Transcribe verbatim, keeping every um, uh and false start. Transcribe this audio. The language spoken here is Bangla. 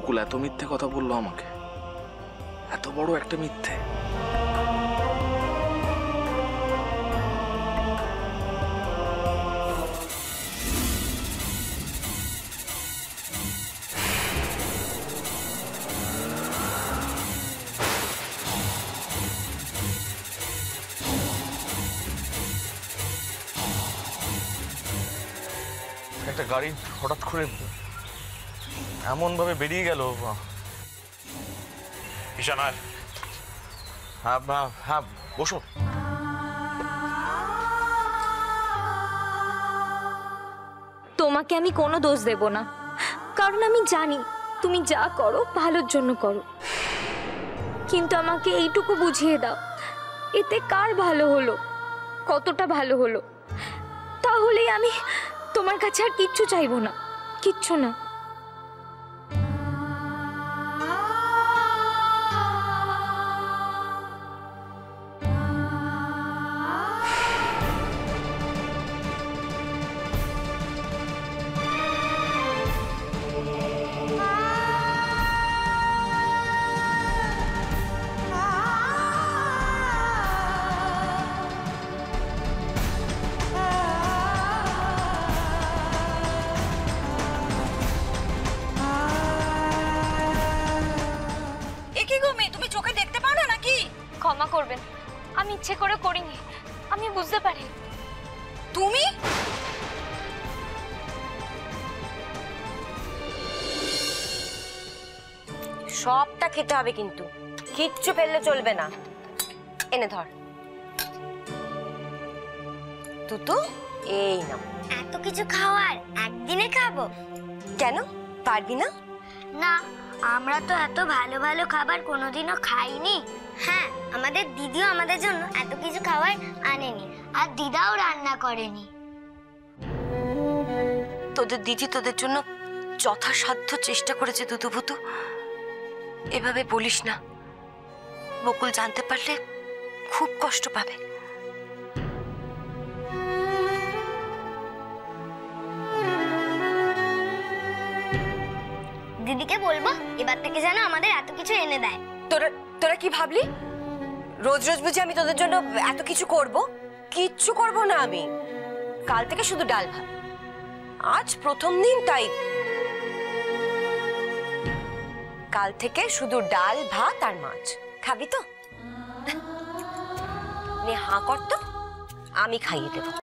বকুল এত মিথ্যে কথা বললো আমাকে, এত বড় একটা মিথ্যে। একটা গাড়ি হঠাৎ করে এমন ভাবে বেরিয়ে গেল। ঈশান, হ্যাঁ হ্যাঁ বসো। তোমাকে আমি কোনো দোষ দেব না, কারণ আমি জানি তুমি যা করো ভালোর জন্য করো। কিন্তু আমাকে এইটুকু বুঝিয়ে দাও, এতে কার ভালো হলো, কতটা ভালো হলো, তাহলেই আমি তোমার কাছে আর কিচ্ছু চাইবো না, কিচ্ছু না। ক্ষমা করবেন, আমি ইচ্ছে করে করিনি, আমি বুঝতে পারি। তুমি সবটা খেতে হবে, কিন্তু কিচ্ছু ফেললে চলবে না। এনে ধর তুতু, এই নাও। এত কিছু খাওয়ার একদিনে খাবো? কেন পারবি না? না, আমরা তো এত ভালো ভালো খাবার কোনোদিনও খাইনি। হ্যাঁ, আমাদের দিদিও আমাদের জন্য এত কিছু খাবার আনেনি, আর দিদাও রান্না করেনি। তোদের দিদি তোদের জন্য যথাসাধ্য চেষ্টা করেছে তুতুপুতু, এভাবে বলিস না। বকুল জানতে পারলে খুব কষ্ট পাবে। দিদিকে বলবো এবার থেকে যেন আমাদের এত কিছু এনে দেয়। তোরা তোরা কি ভাবলি রোজ রোজ বুঝি আমি তোদের জন্য এত কিছু করব? কিচ্ছু করব না আমি। কাল থেকে শুধু ডাল ভাত। আজ প্রথম দিন, তাই কাল থেকে শুধু ডাল ভাত আর মাছ খাবি তো? নে হাঁ কর তো, আমি খাইয়ে দেবো।